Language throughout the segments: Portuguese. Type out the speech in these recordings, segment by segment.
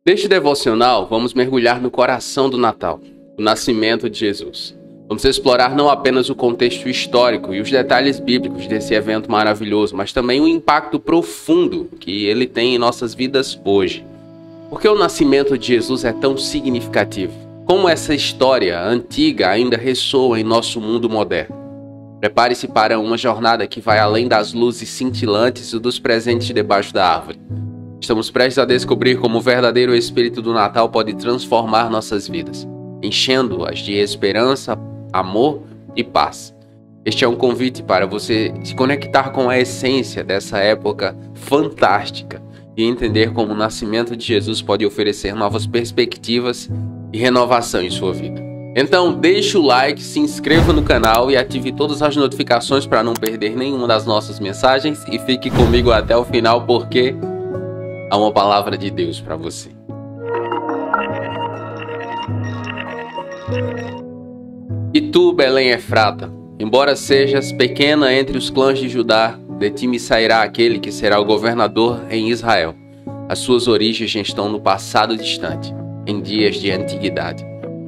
Neste devocional, vamos mergulhar no coração do Natal, o nascimento de Jesus. Vamos explorar não apenas o contexto histórico e os detalhes bíblicos desse evento maravilhoso, mas também o impacto profundo que ele tem em nossas vidas hoje. Por que o nascimento de Jesus é tão significativo? Como essa história antiga ainda ressoa em nosso mundo moderno? Prepare-se para uma jornada que vai além das luzes cintilantes e dos presentes debaixo da árvore. Estamos prestes a descobrir como o verdadeiro espírito do Natal pode transformar nossas vidas, enchendo-as de esperança, amor e paz. Este é um convite para você se conectar com a essência dessa época fantástica e entender como o nascimento de Jesus pode oferecer novas perspectivas e renovação em sua vida. Então, deixe o like, se inscreva no canal e ative todas as notificações para não perder nenhuma das nossas mensagens e fique comigo até o final porque há uma palavra de Deus para você. E tu, Belém Efrata, embora sejas pequena entre os clãs de Judá, de ti me sairá aquele que será o governador em Israel. As suas origens estão no passado distante, em dias de antiguidade.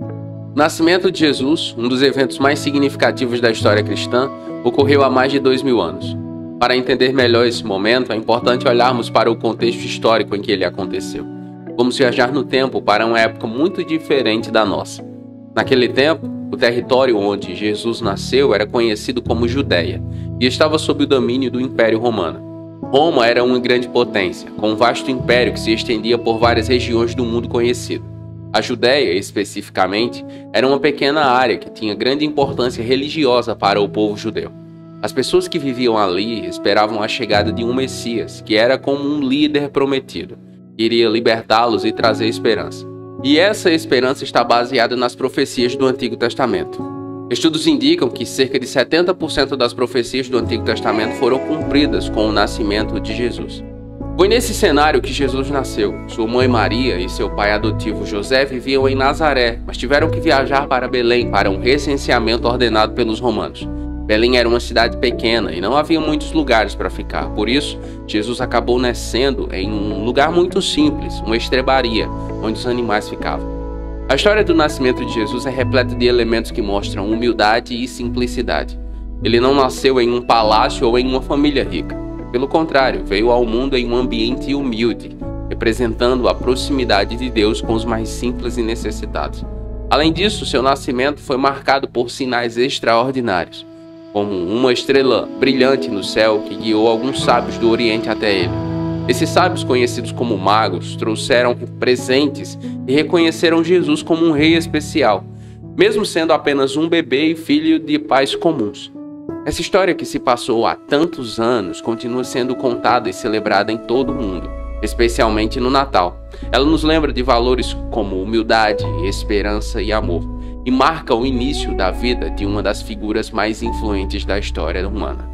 O nascimento de Jesus, um dos eventos mais significativos da história cristã, ocorreu há mais de 2000 anos. Para entender melhor esse momento, é importante olharmos para o contexto histórico em que ele aconteceu. Vamos viajar no tempo para uma época muito diferente da nossa. Naquele tempo, o território onde Jesus nasceu era conhecido como Judéia e estava sob o domínio do Império Romano. Roma era uma grande potência, com um vasto império que se estendia por várias regiões do mundo conhecido. A Judéia, especificamente, era uma pequena área que tinha grande importância religiosa para o povo judeu. As pessoas que viviam ali esperavam a chegada de um Messias, que era como um líder prometido, que iria libertá-los e trazer esperança. E essa esperança está baseada nas profecias do Antigo Testamento. Estudos indicam que cerca de 70% das profecias do Antigo Testamento foram cumpridas com o nascimento de Jesus. Foi nesse cenário que Jesus nasceu. Sua mãe Maria e seu pai adotivo José viviam em Nazaré, mas tiveram que viajar para Belém para um recenseamento ordenado pelos romanos. Belém era uma cidade pequena e não havia muitos lugares para ficar. Por isso, Jesus acabou nascendo em um lugar muito simples, uma estrebaria, onde os animais ficavam. A história do nascimento de Jesus é repleta de elementos que mostram humildade e simplicidade. Ele não nasceu em um palácio ou em uma família rica. Pelo contrário, veio ao mundo em um ambiente humilde, representando a proximidade de Deus com os mais simples e necessitados. Além disso, seu nascimento foi marcado por sinais extraordinários, como uma estrela brilhante no céu que guiou alguns sábios do Oriente até ele. Esses sábios, conhecidos como magos, trouxeram presentes e reconheceram Jesus como um rei especial, mesmo sendo apenas um bebê e filho de pais comuns. Essa história que se passou há tantos anos continua sendo contada e celebrada em todo o mundo, especialmente no Natal. Ela nos lembra de valores como humildade, esperança e amor, e marca o início da vida de uma das figuras mais influentes da história humana.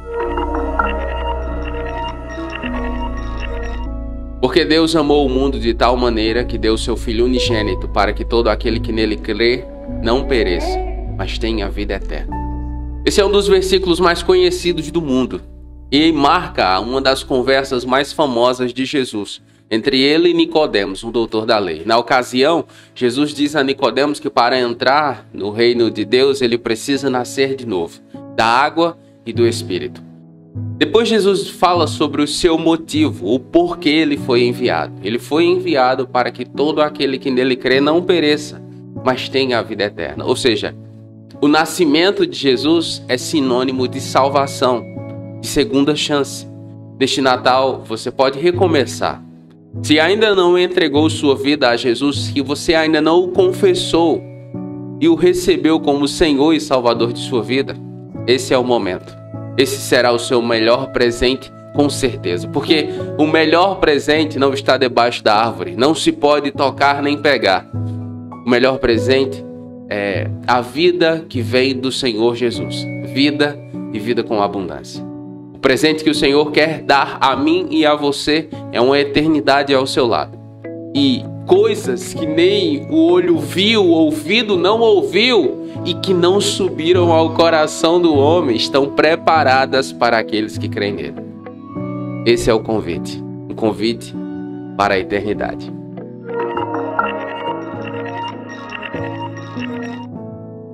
Porque Deus amou o mundo de tal maneira que deu seu Filho unigênito para que todo aquele que nele crê não pereça, mas tenha a vida eterna. Esse é um dos versículos mais conhecidos do mundo e marca uma das conversas mais famosas de Jesus, entre ele e Nicodemos, um doutor da lei. Na ocasião, Jesus diz a Nicodemos que para entrar no reino de Deus ele precisa nascer de novo, da água e do Espírito. Depois Jesus fala sobre o seu motivo, o porquê ele foi enviado. Ele foi enviado para que todo aquele que nele crê não pereça, mas tenha a vida eterna. Ou seja, o nascimento de Jesus é sinônimo de salvação, de segunda chance. Neste Natal, você pode recomeçar. Se ainda não entregou sua vida a Jesus, se você ainda não o confessou e o recebeu como Senhor e Salvador de sua vida, esse é o momento. Esse será o seu melhor presente, com certeza. Porque o melhor presente não está debaixo da árvore, não se pode tocar nem pegar. O melhor presente é a vida que vem do Senhor Jesus. Vida e vida com abundância. O presente que o Senhor quer dar a mim e a você é uma eternidade ao seu lado. E coisas que nem o olho viu, o ouvido não ouviu e que não subiram ao coração do homem estão preparadas para aqueles que creem nele. Esse é o convite. Um convite para a eternidade.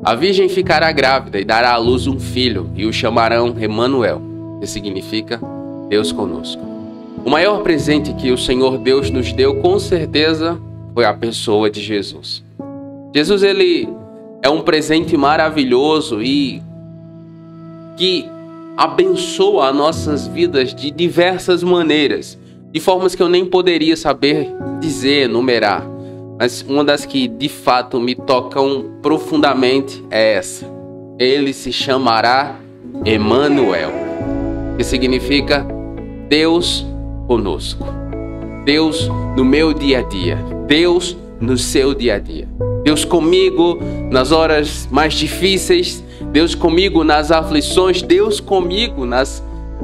A virgem ficará grávida e dará à luz um filho, e o chamarão Emanuel, que significa Deus conosco. O maior presente que o Senhor Deus nos deu, com certeza, foi a pessoa de Jesus. Jesus, ele é um presente maravilhoso e que abençoa as nossas vidas de diversas maneiras, de formas que eu nem poderia saber dizer, enumerar. Mas uma das que de fato me tocam profundamente é essa. Ele se chamará Emanuel, que significa Deus conosco. Deus no meu dia a dia. Deus no seu dia a dia. Deus comigo nas horas mais difíceis. Deus comigo nas aflições. Deus comigo nas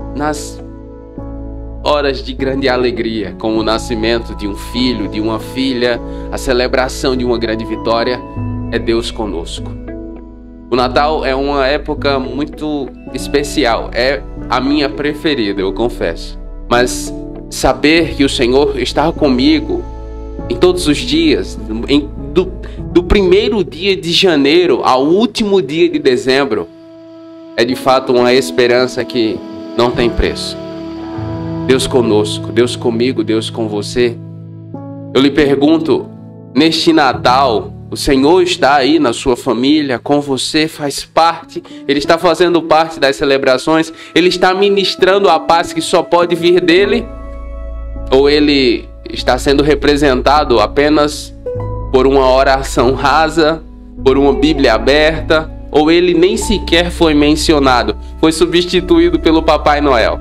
horas de grande alegria, como o nascimento de um filho, de uma filha, a celebração de uma grande vitória. É Deus conosco. O Natal é uma época muito especial, é a minha preferida, eu confesso. Mas saber que o Senhor está comigo em todos os dias, do primeiro dia de janeiro ao último dia de dezembro, é de fato uma esperança que não tem preço. Deus conosco, Deus comigo, Deus com você. Eu lhe pergunto, neste Natal, o Senhor está aí na sua família, com você, faz parte, Ele está fazendo parte das celebrações, Ele está ministrando a paz que só pode vir dEle? Ou Ele está sendo representado apenas por uma oração rasa, por uma Bíblia aberta, ou Ele nem sequer foi mencionado, foi substituído pelo Papai Noel?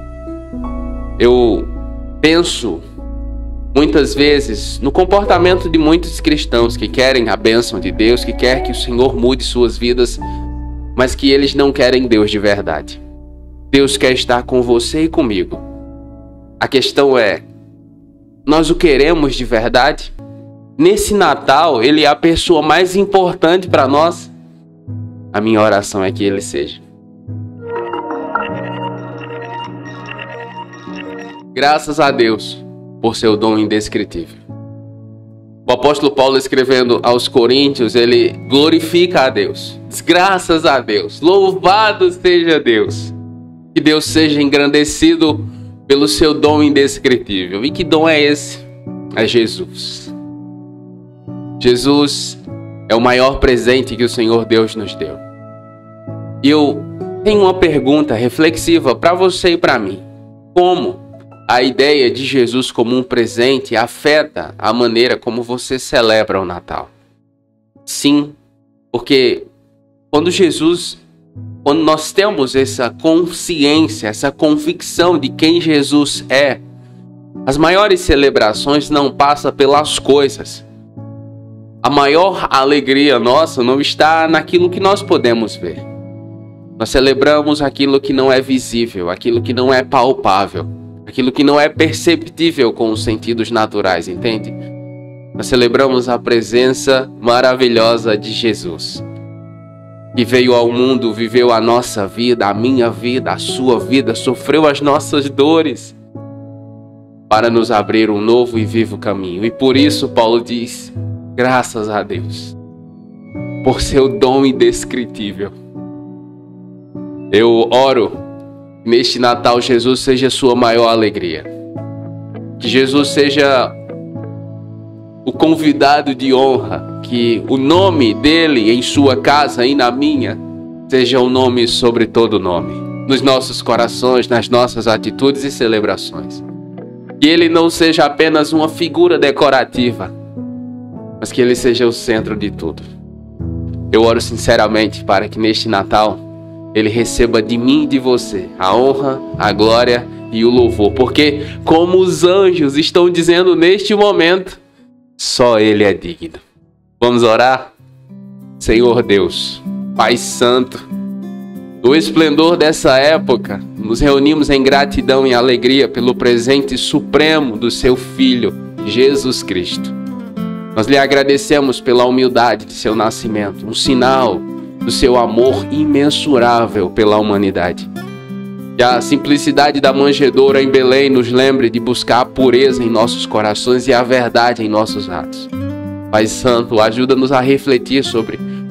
Eu penso muitas vezes no comportamento de muitos cristãos que querem a bênção de Deus, que querem que o Senhor mude suas vidas, mas que eles não querem Deus de verdade. Deus quer estar com você e comigo. A questão é, nós o queremos de verdade? Nesse Natal, Ele é a pessoa mais importante para nós? A minha oração é que Ele seja. Graças a Deus por seu dom indescritível. O apóstolo Paulo, escrevendo aos Coríntios, ele glorifica a Deus. Diz, graças a Deus, louvado seja Deus. Que Deus seja engrandecido pelo seu dom indescritível. E que dom é esse? É Jesus. Jesus é o maior presente que o Senhor Deus nos deu. E eu tenho uma pergunta reflexiva para você e para mim. Como a ideia de Jesus como um presente afeta a maneira como você celebra o Natal? Sim, porque quando nós temos essa consciência, essa convicção de quem Jesus é, as maiores celebrações não passam pelas coisas. A maior alegria nossa não está naquilo que nós podemos ver. Nós celebramos aquilo que não é visível, aquilo que não é palpável, aquilo que não é perceptível com os sentidos naturais, entende? Nós celebramos a presença maravilhosa de Jesus, que veio ao mundo, viveu a nossa vida, a minha vida, a sua vida, sofreu as nossas dores para nos abrir um novo e vivo caminho. E por isso Paulo diz, graças a Deus, por seu dom indescritível. Eu oro neste Natal, Jesus seja a sua maior alegria. Que Jesus seja o convidado de honra. Que o nome dele em sua casa e na minha seja um nome sobre todo nome. Nos nossos corações, nas nossas atitudes e celebrações. Que ele não seja apenas uma figura decorativa, mas que ele seja o centro de tudo. Eu oro sinceramente para que neste Natal Ele receba de mim e de você a honra, a glória e o louvor. Porque, como os anjos estão dizendo neste momento, só Ele é digno. Vamos orar? Senhor Deus, Pai Santo, no esplendor dessa época, nos reunimos em gratidão e alegria pelo presente supremo do Seu Filho, Jesus Cristo. Nós lhe agradecemos pela humildade de seu nascimento, um sinal do seu amor imensurável pela humanidade. Que a simplicidade da manjedoura em Belém nos lembre de buscar a pureza em nossos corações e a verdade em nossos atos. Pai Santo, ajuda-nos a refletir sobre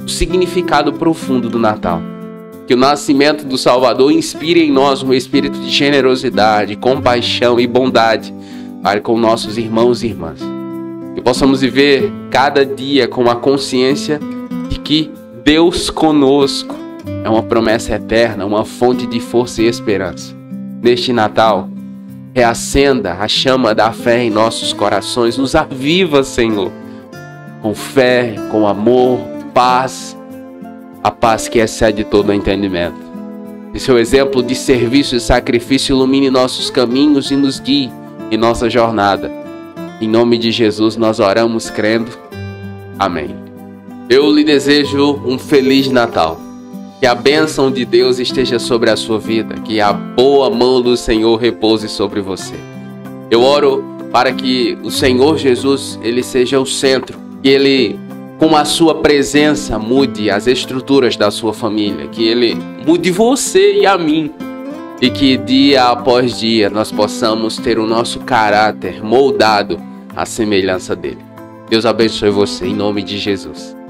o significado profundo do Natal. Que o nascimento do Salvador inspire em nós um espírito de generosidade, compaixão e bondade para com nossos irmãos e irmãs. Que possamos viver cada dia com a consciência de que Deus conosco é uma promessa eterna, uma fonte de força e esperança. Neste Natal, reacenda a chama da fé em nossos corações, nos aviva, Senhor, com fé, com amor, paz, a paz que excede todo o entendimento. Que seu exemplo de serviço e sacrifício ilumine nossos caminhos e nos guie em nossa jornada. Em nome de Jesus nós oramos crendo. Amém. Eu lhe desejo um Feliz Natal. Que a bênção de Deus esteja sobre a sua vida. Que a boa mão do Senhor repouse sobre você. Eu oro para que o Senhor Jesus, Ele seja o centro. Que Ele, com a sua presença, mude as estruturas da sua família. Que Ele mude você e a mim. E que dia após dia nós possamos ter o nosso caráter moldado à semelhança dele. Deus abençoe você em nome de Jesus.